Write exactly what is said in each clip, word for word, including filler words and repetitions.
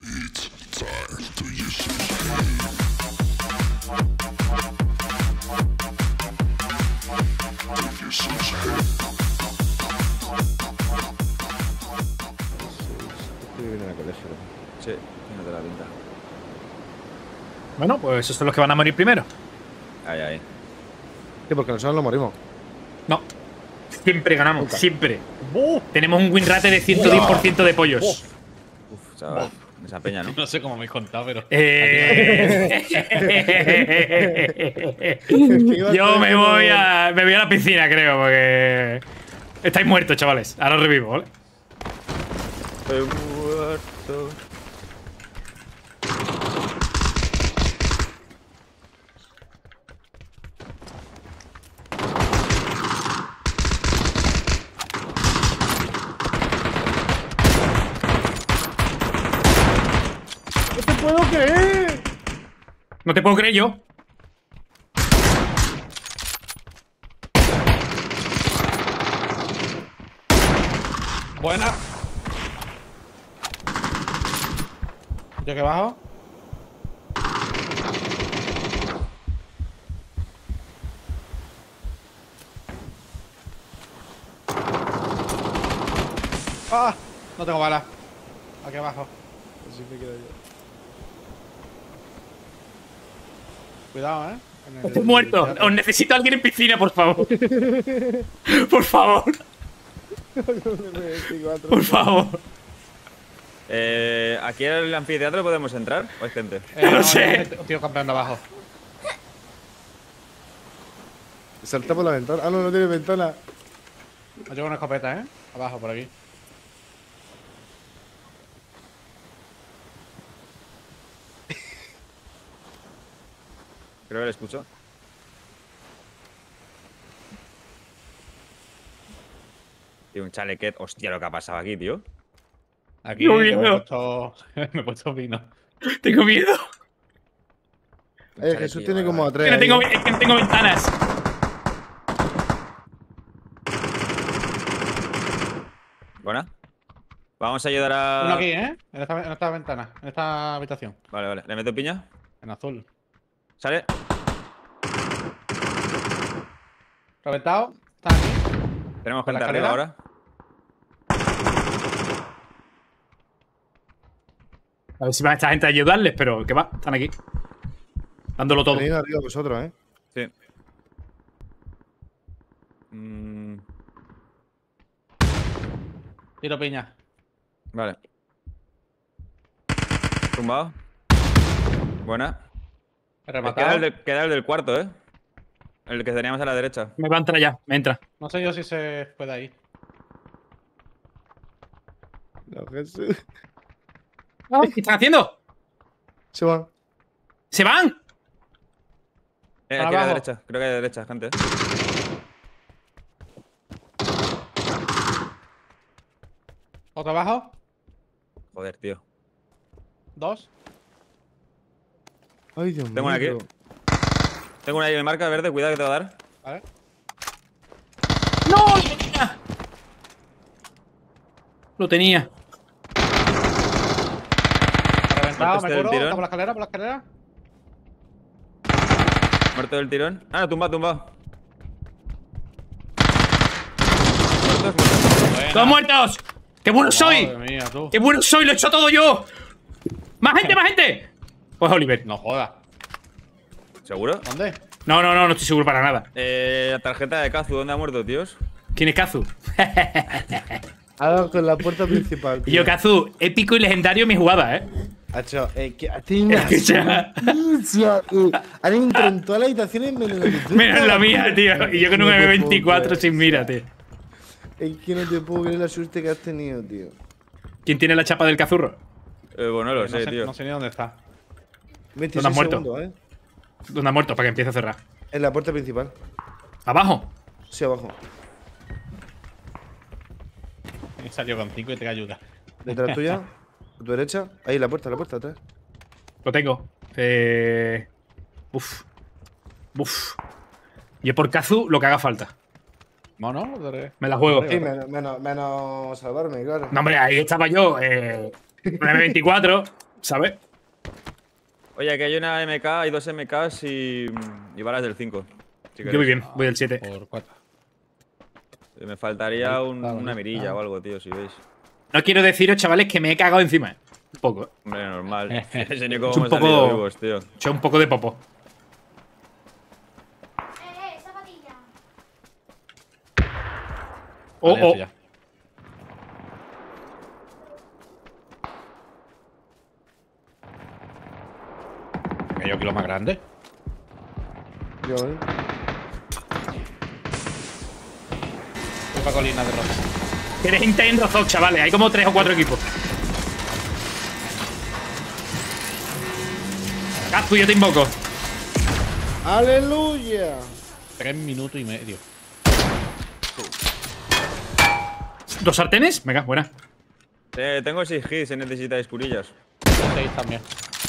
Sí, no te la pinta. Bueno, pues esos son los que van a morir primero. Ahí, ahí. Sí, porque nosotros no morimos. No. Siempre ganamos, Nunca. siempre. Tenemos un win rate de ciento diez por ciento de pollos. Uf, chaval. Esa peña, ¿no? No sé cómo me habéis contado, pero. Eh... Yo me voy a. Me voy a la piscina, creo, porque. Estáis muertos, chavales. Ahora os revivo, ¿vale? Estoy muerto. ¡No te puedo creer! No te puedo creer yo. Buena. ¿Yo que bajo? ¡Ah! No tengo balas. Aquí abajo. Así me quedo yo. Cuidado, eh. En el- Estoy muerto. Os necesito a alguien en piscina, por favor. Por favor. Por favor. Eh, ¿Aquí en el anfiteatro podemos entrar? ¿O hay gente? Eh, No no, sé. hay un tío campeando abajo. Salta por la ventana. Ah, no, no tiene ventana. Me llevo una escopeta, eh. Abajo, por aquí. Creo que le escucho. Tío, un chalequet. Hostia, lo que ha pasado aquí, tío. Aquí Tengo me he miedo. puesto, me he puesto vino. Tengo miedo. Un Eh, chalequillo, Jesús tiene vale, como a vale. tres. Que no tengo, ahí, ¿eh? es que no tengo ventanas. Buena. Vamos a ayudar a. Uno aquí, eh. En esta, en esta ventana, en esta habitación. Vale, vale. ¿Le meto piña? En azul. ¿Sale? Reventado. Están aquí. Tenemos ¿Por la gente arriba escalera? ahora. A ver si va esta gente a ayudarles, pero que va, están aquí. Dándolo todo. Venid arriba vosotros, ¿eh? Sí. Mm, Tiro piña. vale. Tumbado. Buena. He Queda rematado. el, del, queda el del cuarto, ¿eh? El que teníamos a la derecha. Me va a entrar ya, me entra. No sé yo si se puede ir. No, Jesús. ¿Qué están haciendo? Se va. ¡Se van! Eh, Para aquí a la abajo. derecha. Creo que a la derecha, gente. Otro abajo. Joder, tío. Dos. Ay, Dios Tengo una mío. aquí. Tengo una ahí en marca verde. Cuidado que te va a dar. Vale. ¡No! ¡Lo tenía! Lo tenía. Reventado, este me del curo. tirón. Está por la escalera, por la escalera. Muerto del tirón. Ah, tumba, tumba. Muertos, muertos. Buena. ¡Todos muertos! ¡Qué bueno soy! Madre mía, tú. ¡Qué bueno soy! ¡Lo he hecho todo yo! ¡Más gente, más gente! Pues Oliver. No jodas. ¿Seguro? ¿Dónde? No, no, no, no estoy seguro para nada. Eh, la tarjeta de Kazu. ¿Dónde ha muerto, tíos? ¿Quién es Kazu? Ahora con la puerta principal. Y yo, Kazu, épico y legendario mi jugada, ¿eh? Hacho, eh, que has tenido una Escucha. sucia, eh. Han entrado en todas las habitaciones menos la que tú. Menos la mía, tío. Y yo con un No te M puedo veinticuatro creer. sin mira, tío. Es que no te puedo creer la suerte que has tenido, tío. ¿Quién tiene la chapa del cazurro? Eh, bueno, no lo No sé, sé, tío. no sé ni dónde está. veintiséis ¿Dónde has muerto? segundos, ¿eh? ¿Dónde ha muerto? Para que empiece a cerrar. En la puerta principal. ¿Abajo? Sí, abajo. He salido con cinco y te ayuda. Detrás tuya. A tu derecha. Ahí, la puerta, la puerta, atrás. Lo tengo. Eh... Uf. Uf. Yo por Kazu lo que haga falta. No, no. de- Me la juego. Sí, menos, menos, menos salvarme, claro. No, hombre, ahí estaba yo. Eh... un M veinticuatro. ¿Sabes? Oye, aquí hay una M K, hay dos M Ks y, y balas del cinco. Si Yo muy queréis. bien, voy al siete. Por cuatro. Me faltaría un- Ah, una bonita. mirilla o algo, tío, si veis. No quiero deciros, chavales, que me he cagado encima. ¿eh? Un poco. Hombre, normal. Enseño cómo Es un hemos salido poco- vivos, tío. He hecho un poco de popo. Eh, eh, zapatilla. Oh, Vale, oh. eso ya. Que yo quiero más grande. Yo, eh. Voy para colina de rosa. Tienes Inter Rozok, chavales. Hay como tres o cuatro equipos. Caspu, yo te invoco. ¡Aleluya! Tres minutos y medio. ¿Dos sartenes? Venga, buena. Eh, tengo seis hits, si necesitáis curillas. Seis también.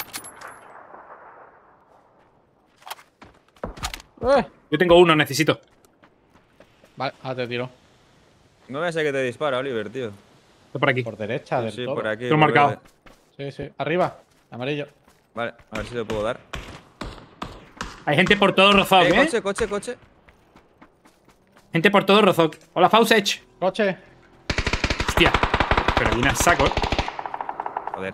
Eh. Yo tengo uno, necesito. Vale, ah, te tiro. No veas a que te dispara, Oliver, tío. Estoy por aquí. Por derecha, del Sí, todo. por aquí. Lo he por marcado. verde. Sí, sí. Arriba, amarillo. Vale, a ver si lo puedo dar. Hay gente por todo Rozok, Eh, ¿eh? coche, coche, coche. Gente por todo Rozok. Hola, Fausech. Coche. Hostia. Pero viene a saco, ¿eh? Joder.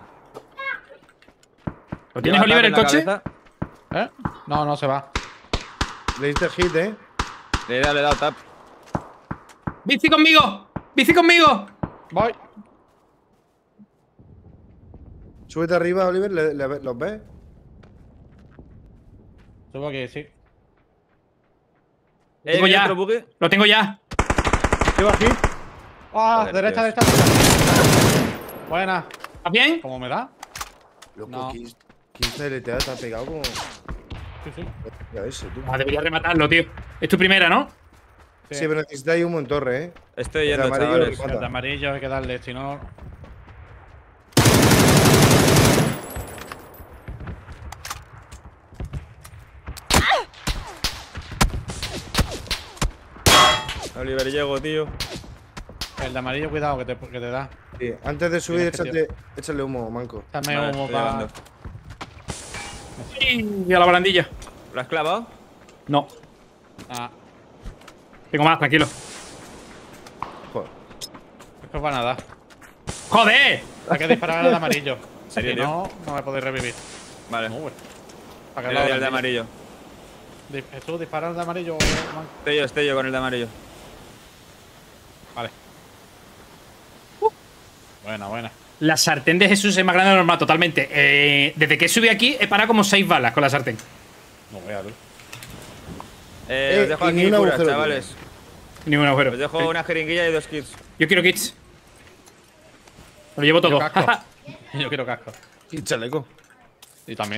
¿Lo tienes, Lleva Oliver, tap el en la coche? cabeza. ¿Eh? No, no se va. Le diste hit, ¿eh? Le he dado, le he dado tap. ¡Bici conmigo! ¡Bici conmigo! Voy. Súbete arriba, Oliver. ¿le- le- ¿Los ves? Subo aquí, sí. Eh, Tengo viene ya. otro buggy. Lo tengo ya. ¿Lleva hit? Ah, Joder, derecha, Dios. derecha. Buena. ¿Estás bien? ¿Cómo me da? Loco, No. quince quince L T A te ha pegado como. Sí, sí. Ya ese, tú. Ah, debería rematarlo, tío. Es tu primera, ¿no? Sí. Sí, pero necesitáis humo en torre, ¿eh? Estoy El yendo, amarillo chavales. lo El de amarillo hay que darle, si no. Oliver, llego, tío. El de amarillo, cuidado, que te, que te da. Sí, antes de subir, Tienes que échate, échale humo, manco. Dame Vale, humo estoy para. llevando. Y a la barandilla. ¿Lo has clavado? No. Ah, Tengo más, tranquilo. Joder. esto es para nada. ¡Joder! Hay que disparar al de amarillo. serio, Si tío? no, no me podéis revivir. Vale. Muy bueno. Para Le que doy lo al de hagan. amarillo. Di- Jesús, dispara al de amarillo. man. Estoy yo, estoy yo con el de amarillo. Vale. Buena, buena. La sartén de Jesús es más grande de lo normal, totalmente. Eh, desde que subí aquí he parado como seis balas con la sartén. No voy a ver. Eh, Eh, os dejo y ni aquí un curas, agujero chavales. Ningún agujero. Os dejo una jeringuilla y dos kits. Yo quiero kits. Lo llevo todo. Yo casco. Yo quiero casco. Y chaleco. Y también.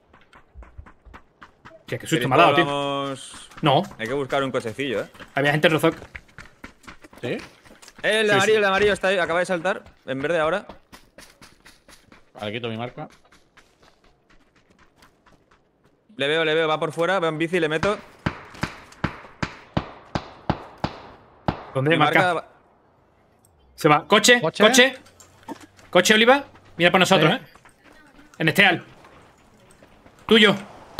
Hostia, qué susto ¿Queréis me ha dado, que tío. volvamos? No, Hay que buscar un cochecillo, eh. había gente en Rozok. ¿Sí? Eh, el de Sí, amarillo, sí. el de amarillo está ahí, acaba de saltar. En verde ahora. Vale, quito mi marca. Le veo, le veo, va por fuera, veo en bici, le meto. ¿Dónde Mi marca? marca- Se va. Coche, ¿Coche? coche. Coche, Oliva. Mira por nosotros, Sí. ¿eh? En Esteal. Tuyo.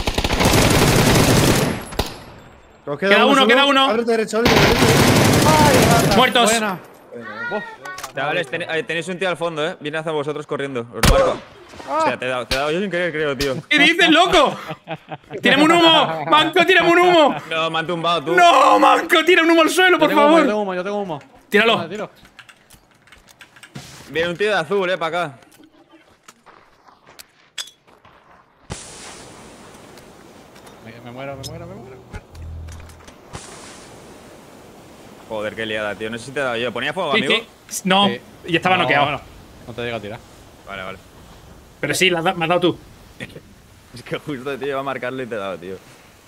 Nos Queda uno, solo. queda uno. Ábrete derecha, Oliver. derecha. Muertos. Buena. Uf. Chavales, ten- ahí tenéis un tío al fondo, eh. Viene hacia vosotros corriendo. Os lo marco. O sea, te he dado, te he dado yo sin querer, creo, tío. ¿Qué dices, loco? ¡Tírame un humo! ¡Manco, tírame un humo! No, me han tumbado tú. ¡No, Manco! ¡Tira un humo al suelo, Yo por tengo humo, yo favor! tengo humo, yo tengo humo. Tíralo. Vale, tiro. Viene un tío de azul, eh, para acá. Me, me muero, me muero, me muero. Joder, qué liada, tío. No sé si te he dado yo. ¿Ponía fuego, Sí, amigo? sí. No, Sí. y estaba No, noqueado. bueno, no te llega a tirar. Vale, vale. Pero sí, la has da- me has dado tú. Es que justo, tío, iba a marcarlo y te he dado, tío.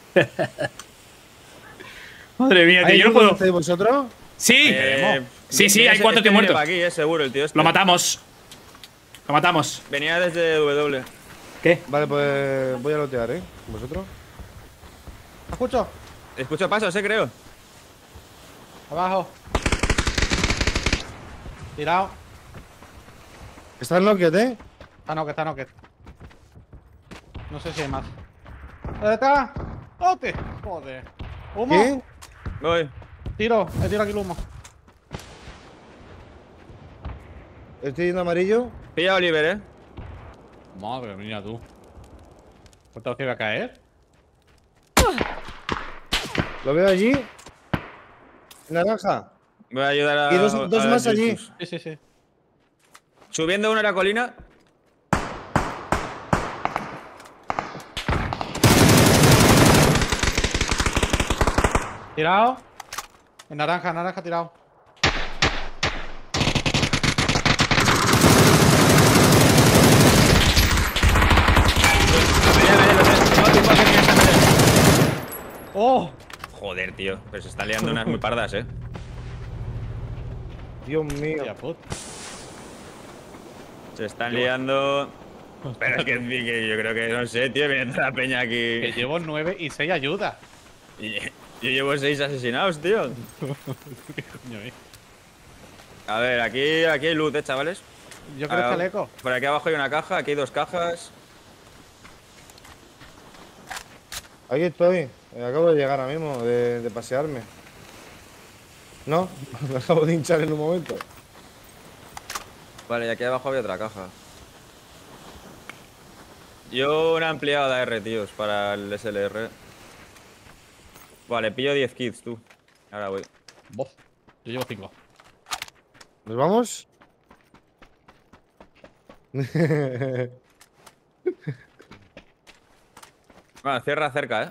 Madre mía, tío, ¿Hay yo no uno puedo. de vosotros? Sí, Eh, sí, sí, viene hay ese- cuatro este tíos viene muertos. pa' aquí, eh, seguro, el tío este. Lo matamos. Lo matamos. Venía desde W. ¿Qué? Vale, pues voy a lotear, ¿eh? ¿Vosotros? ¿Escucho? Escucho pasos, eh, creo. Abajo. Tirado. ¿Estás knocked, eh? Está no, que está no, que. No sé si hay más. ¿Dónde está? ¡Ote! Joder. ¿Humo? ¿Qué? Voy. Tiro, he tirado aquí el humo. Estoy yendo amarillo. Pilla a Oliver, eh. Madre mía, tú. ¿Cuántos que iba a caer? Lo veo allí. Naranja. Voy a ayudar a. Y dos- a- dos a más allí. Justus. Sí, sí, sí. Subiendo uno a la colina. Tirado. En naranja, naranja tirado. Pelea, pelea, pelea. Tengo tiempo a que tienes a pelea. ¡Oh! Joder, tío. Pero se están liando unas muy pardas, eh. Dios mío. Hostia puta. Se están liando. Pero es que, que yo creo que, no sé, tío, viene toda la peña Que aquí. llevo nueve y seis ayudas. Y yo llevo seis asesinados, tío. ¿Qué coño es? A ver, aquí, aquí hay loot, eh, chavales. Yo creo Ah, que el eco. Por aquí abajo hay una caja, aquí hay dos cajas. Aquí estoy. Eh, Acabo de llegar ahora mismo, de, de pasearme. ¿No? Me acabo de hinchar en un momento. Vale, y aquí abajo había otra caja. Yo una ampliada R, tíos, para el S L R. Vale, pillo diez kits, tú. Ahora voy. Bof. Yo llevo cinco. ¿Nos vamos? Bueno, cierra cerca, eh.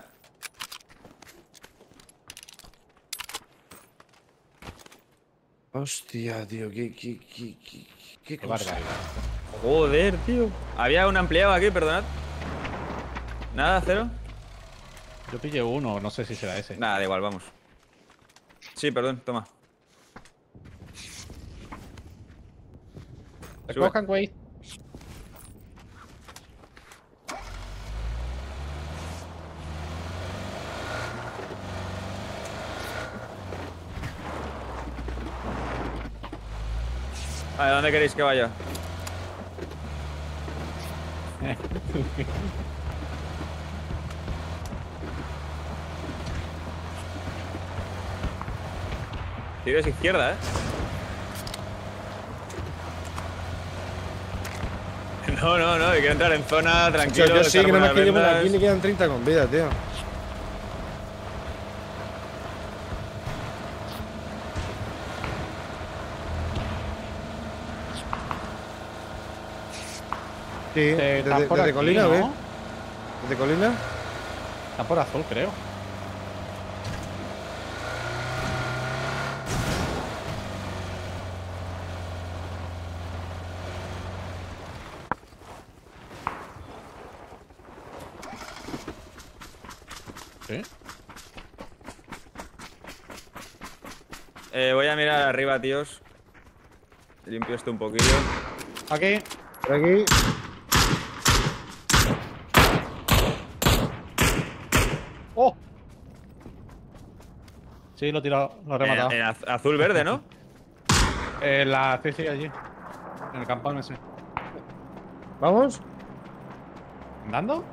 Hostia, tío, qué, qué, qué, qué, qué Qué cosa. barbaridad. Joder, tío. Había un ampliado aquí, perdonad. Nada, cero. Yo pillé uno, no sé si será ese. Nada, da igual, vamos. Sí, perdón, toma. Recojan, güey. Vale, ¿dónde queréis que vaya? Tienes izquierda, eh. No, no, no, hay que entrar en zona O tranquilo. sea, yo sí echar que nada más buenas que llevo vendas. aquí le quedan treinta con vida, tío. Sí, Eh, desde, están por desde aquí, colina, ¿no? ¿ves? ¿Desde colina? Está por azul, creo. ¿Sí? Eh, voy a mirar arriba, tíos. Limpio esto un poquillo. Aquí. Por aquí. ¡Oh! Sí, lo he tirado, lo he rematado. En, en az- azul verde, ¿no? Eh, la C C allí. En el campón ese. ¿Vamos? ¿Andando?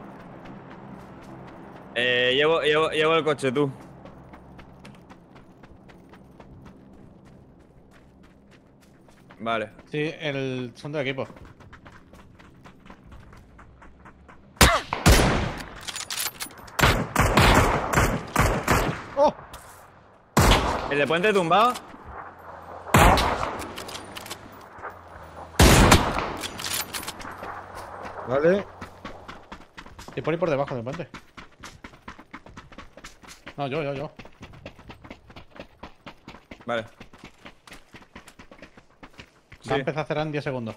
Eh, llevo, llevo, llevo el coche, tú. Vale. Sí, el son de equipo. ¡Oh! El de puente tumbado. Vale. Y por ahí por debajo del puente. No, yo, yo, yo. Vale. Va a Sí. empezar a cerrar en diez segundos.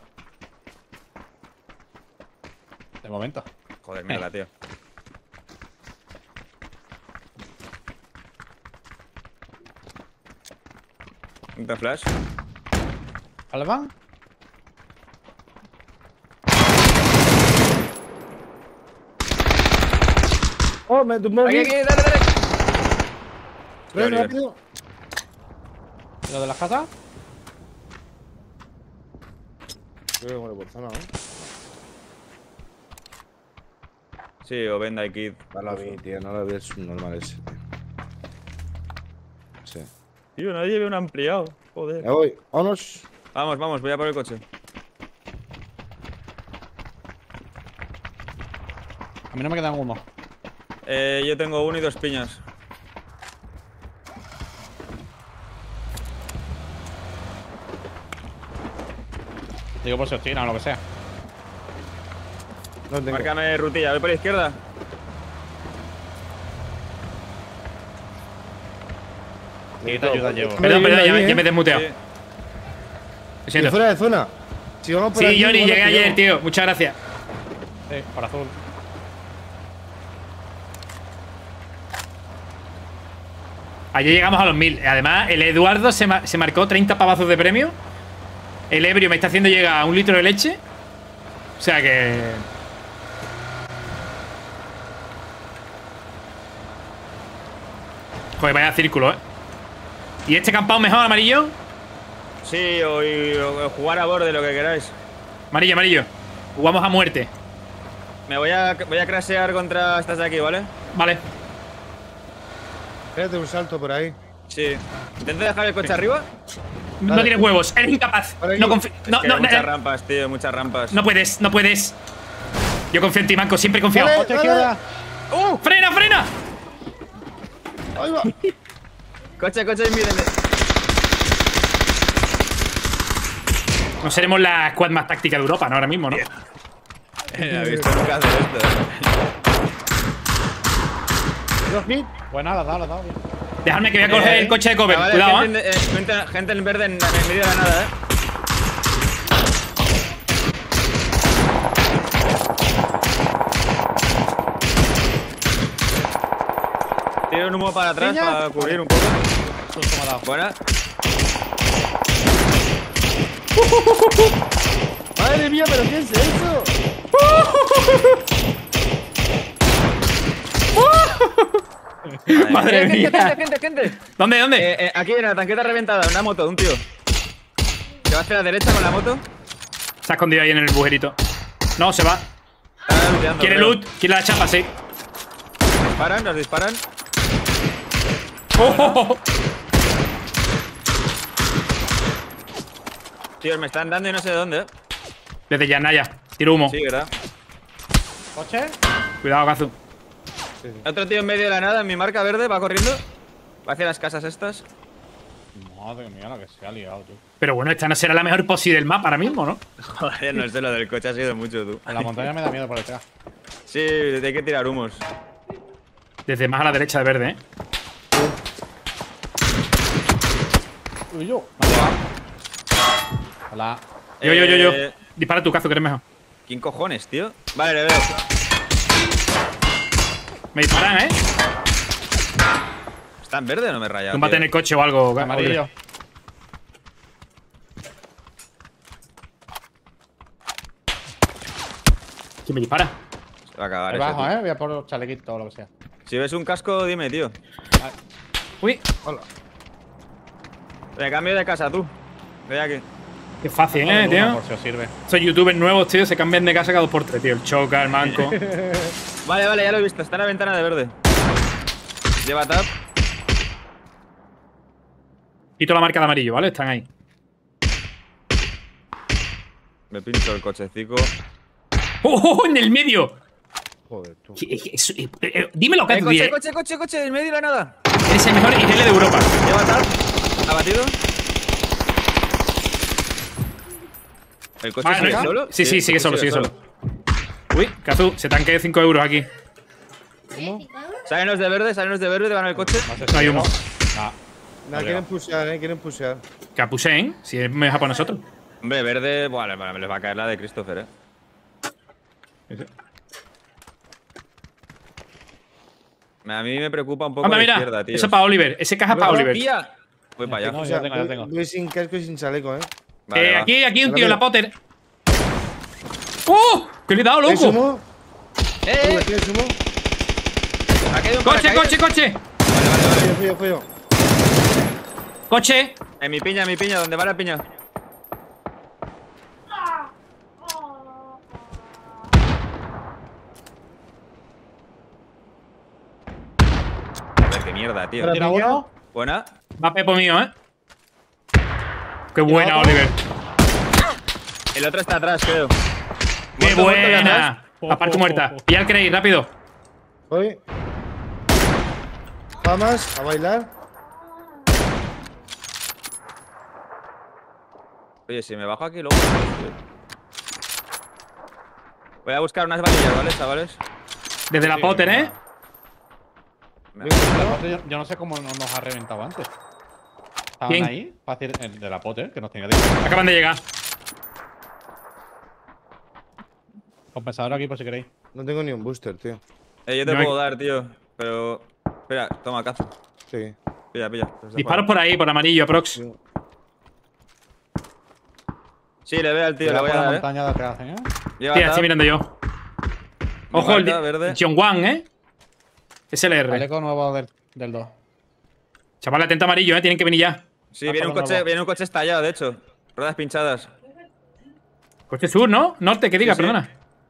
De momento. Joder, mierda, tío. ¿Un flash? ¿Alemán? ¡Oh, me tumbó Aquí, aquí! aquí, dale, dale. ¡Ven, Oliver. rápido! ¿Lo de las casas? Creo que muere por zona, ¿no? Sí, o venda y kit. No lo vi, tío, no lo vi, es un normal ese. Sí. Tío, nadie ve un ampliado. Joder. Me voy, vámonos. Vamos, vamos, voy a por el coche. A mí no me quedan uno. Eh, yo tengo uno y dos piñas. Digo por si os tiran o lo que sea. No tengo. Márcame rutilla, voy por la izquierda. Y te ayuda llevo. Perdón, perdón, ya, me- ¿eh? ya me he desmuteado. Sí. Lo Y siento. fuera de zona. Si vamos por Sí, aquí, Johnny, igual llegué lo ayer, pillamos. tío. Muchas gracias. Sí, para azul. Ayer llegamos a los mil. Además, el Eduardo se, ma- se marcó treinta pavazos de premio. El ebrio me está haciendo llegar a un litro de leche. O sea que. Joder, vaya círculo, eh. ¿Y este campado mejor, amarillo? Sí, o, y- o jugar a borde, lo que queráis. Amarillo, amarillo. Jugamos a muerte. Me voy a, voy a crashear contra estas de aquí, ¿vale? Vale. Espérate un salto por ahí. Sí. Intento dejar el coche arriba. No Vale. tienes huevos. Eres incapaz. Por aquí. No confío. Es No, que no, hay no, muchas eh, rampas, tío, muchas rampas. no puedes, no puedes. Yo confío en ti, Manco. Siempre he confiado. Vale. ¡Coche izquierda! ¡Uh! ¡Frena, frena! Ahí va. Coche, coche, mírenme. No seremos la squad más táctica de Europa, ¿no? Ahora mismo, ¿no? He visto nunca hacer esto. Dos hits. Buena, la has dado, la has dado. Bien. Dejadme que voy a coger Eh, el coche de cover. Chavales, Cuidado, gente, ¿eh? en- eh, gente- gente en verde en, en medio de la nada, eh. Tiro un humo para atrás Piña. para cubrir un poco. Susto me ha dado. Buena. Madre mía, pero ¿qué es eso? Madre Eh, mía. gente, gente, gente, gente. ¿Dónde, dónde? Eh, eh, aquí hay una tanqueta reventada, una moto, un tío. Se va hacia la derecha con la moto. Se ha escondido ahí en el bujerito. No, se va. Está looteando, Quiere creo. loot. Quiere la chapa, sí. Disparan, nos disparan. Oh, oh, oh. Tíos, me están dando y no sé de dónde, eh. Desde Yanaya. Tiro humo. Sí, ¿verdad? ¿Coche? Cuidado, Kazu. Otro tío en medio de la nada, en mi marca verde, va corriendo. Va hacia las casas estas. Madre mía, la que se ha liado, tú. Pero bueno, esta no será la mejor posi del mapa ahora mismo, ¿no? Joder, no sé, lo del coche ha sido mucho, tú. En la montaña me da miedo por detrás. Sí, hay que tirar humos. Desde más a la derecha de verde, ¿eh? Uy, yo. Me ha llegado. Hola. Yo, yo, yo, yo. Eh, Dispara tu, Kazu, que eres mejor. ¿Quién cojones, tío? Vale, le veo. Me disparan, ¿eh? ¿Está en verde o no me he rayado? Túmbate tío? en el coche o algo. Amarillo. ¿Quién me dispara? Se va a cagar Ahí ese, bajo, tío. eh. Voy a por los chalequitos o lo que sea. Si ves un casco, dime, tío. Uy, Hola. Me cambio de casa, tú. Ve aquí. qué fácil, Dale ¿eh, una tío? Por si os sirve. Estos youtubers nuevos, tío, se cambian de casa cada dos por tres, tío. El Choca, el Manco. Vale, vale, ya lo he visto. Está en la ventana de verde. Lleva tap. Quito la marca de amarillo, ¿vale? Están ahí. Me pincho el cochecico. ¡Oh, oh, oh, en el medio! Joder, tú. ¿Qué- qué- eso- eh, eh, dímelo, Eh, Kazu, coche, tío. coche, coche, coche, en medio de la nada. Eres el mejor I G L de Europa. Lleva tap. Abatido. ¿El coche Vale, sigue ¿no? solo? Sí, sí, el sigue coche solo, sigue solo. Uy, Kazu, se tanque cinco euros aquí. Salen los de verde, salen los de verde, van al coche. No sé No hay si humo. llego. Nah. Nada, Vale, quieren va. pushear, eh, quieren pushear. Capusen, si es mejor para nosotros. Hombre, verde, vale, vale, me les va a caer la de Christopher, eh. A mí me preocupa un poco Anda, la mira, izquierda, tío. eso es para Oliver. Ese caja es para Oliver. Tía. Voy para allá. No, O ya sea, tengo, ya voy- tengo. voy sin casco y sin chaleco, eh. Vale, Eh, va. aquí, aquí un Vale, tío en la vale. Potter. ¡Oh! ¿Qué le he dado, ¿Tienes loco? humo? ¡Eh! ¿Tienes humo? Aquí hay un ¡Coche, paracaídas. coche, coche! Fui yo, fui yo, fui yo. ¡Coche! En mi piña, en mi piña, ¿dónde va la piña? mierda, tío. Espera, Tira piña. uno. Buena. Va Pepo mío, ¿eh? Qué buena, otro? Oliver. El otro está atrás, creo. ¡Qué Muerto, muerto, de buena! atrás. Aparte muerta. Pilla el Craig, rápido. Voy. Vamos a bailar. Oye, si me bajo aquí luego. Voy a buscar unas varillas, ¿vale, chavales? Desde la Sí, Potter, venga. ¿eh? Aparte, Yo, yo no sé cómo no nos ha reventado antes. Estaban ¿Quién? ahí, fácil, el de la Potter, que nos tenía que Acaban de llegar. compensador aquí por si queréis. No tengo ni un booster, tío. Eh, yo te No hay- puedo dar, tío. Pero. Espera, toma, cazo. Sí. Pilla, pilla. Disparos por ahí, por amarillo, aprox. Sí. Sí, le veo al tío, le Cuidado voy a con la dar, eh. montaña que hacen, ¿eh? Lleva Tía, tap. estoy mirando yo. Mi Ojo, el marca, de- verde. John Wan, ¿eh? S L R. Chaleco nuevo del, del dos. Chaval, atento amarillo, ¿eh? Tienen que venir ya. Sí, Ah, viene un por lo coche, nuevo. viene un coche estallado, de hecho. Ruedas pinchadas. Coche sur, ¿no? Norte, que diga, Sí, sí. perdona.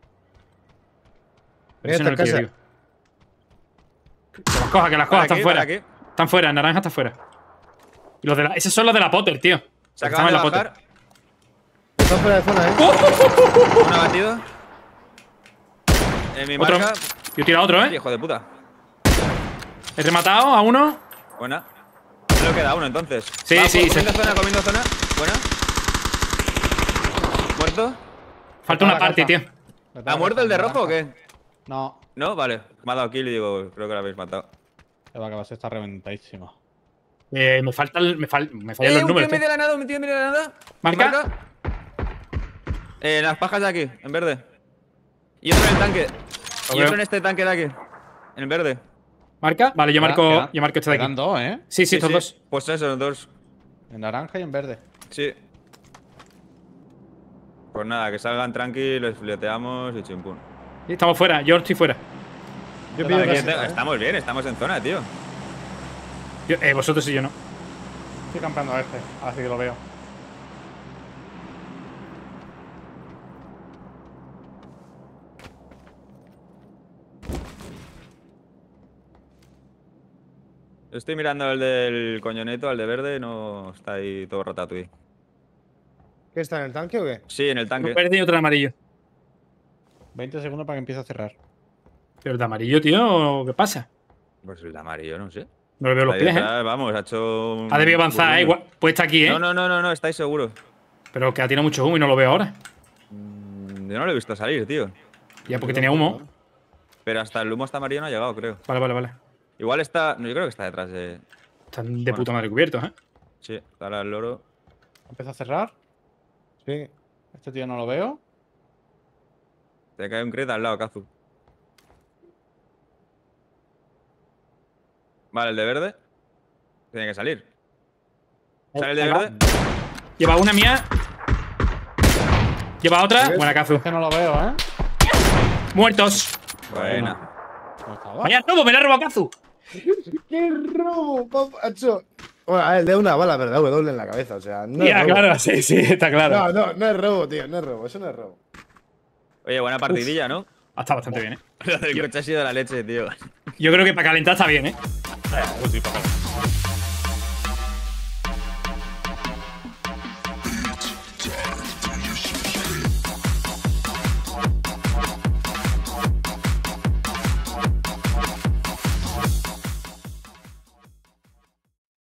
Pero ese Mira no esta es el que yo casa. digo. Que las coja, que las coja, Para están aquí, fuera. para aquí. Están fuera, naranja está fuera. Y los de la... Esos son los de la Potter, tío. Se Los que acaban de estaban en la bajar. Está fuera de zona, ¿eh? ¡Oh! Uno abatido. En mi Otro. marca. Yo tiro a otro, ¿eh? Hijo de puta. He rematado a uno. Buena. Solo queda uno entonces. Sí, Va, sí, Comiendo se- zona, comiendo zona. Buena. ¿Muerto? Falta Está una la party, casa. tío. ¿Ha muerto el de rojo o qué? No, No, vale. Me ha dado kill y digo, creo que lo habéis matado. que va, que va a ser está reventadísimo. Eh, me falta el- me, fal- me fallan ¡Eh, los un tío números, en tío. medio de la nada, un tío en medio de la nada! ¿Marca? Eh, en las pajas de aquí, en verde. Y otro en el tanque. Lo Y veo. otro en este tanque de aquí. En el verde. ¿Marca? Vale, yo marco, Quedan- yo marco este de quedan aquí. dos, ¿eh? Sí, sí, estos dos. Pues eso, dos. En naranja y en verde. Sí. Pues nada, que salgan tranqui, les fileteamos y chimpún. Sí, estamos fuera, yo estoy fuera. Yo pido Aquí casita, está- ¿eh? Estamos bien, estamos en zona, tío. Yo- eh, vosotros y yo no. Estoy campeando a este, así que lo veo. Estoy mirando el del coñoneto, al de verde, no está ahí todo ratatouille. ¿Qué está en el tanque o qué? Sí, en el Uno tanque. verde y otro amarillo. veinte segundos para que empiece a cerrar. Pero el de amarillo, tío, ¿qué pasa? Pues el de amarillo, no sé. No le veo los Ahí pies, ¿eh? detrás, Vamos, ha hecho. un Ha debido avanzar, ¿eh? burrito. Igual, puede estar aquí, ¿eh? No, no, no, no, no, estáis seguros. Pero que ha tirado mucho humo y no lo veo ahora. Mm, Yo no lo he visto salir, tío. Ya, porque tenía humo. Pero hasta el humo hasta amarillo no ha llegado, creo. Vale, vale, vale. Igual está. No, yo creo que está detrás de. Están de Bueno. puta madre cubiertos, ¿eh? Sí, está ahora el loro. Empieza a cerrar. Sí. Este tío no lo veo. Te cae un crit al lado, Kazu. Vale, el de verde. Tiene que salir. ¿Sale el de Ahí va. verde? Lleva una mía. Lleva otra. ¿Ves? Buena, Kazu. Este no lo veo, ¿eh? Muertos. Buena. ¿Dónde estaba? Vaya robo, me la ha robado Kazu. ¡Qué robo, papacho! Bueno, a ver, de una bala, pero da W en la cabeza, o sea, no Ya, es robo. claro, sí, sí, está claro. No, no, no es robo, tío, no es robo, eso no es robo. Oye, buena partidilla, ¿no? Ha estado bastante bien, ¿eh? Lo del coche ha sido la leche, tío. Yo creo que para calentar está bien, ¿eh? Uy, sí, papá.